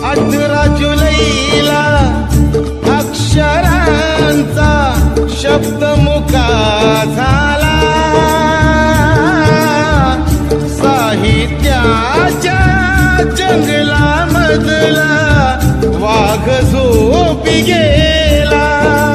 18 जुलैला अक्षरांचा शब्द मुका झाला, साहित्याच्या जंगलामधला वाघ झोपी गेला.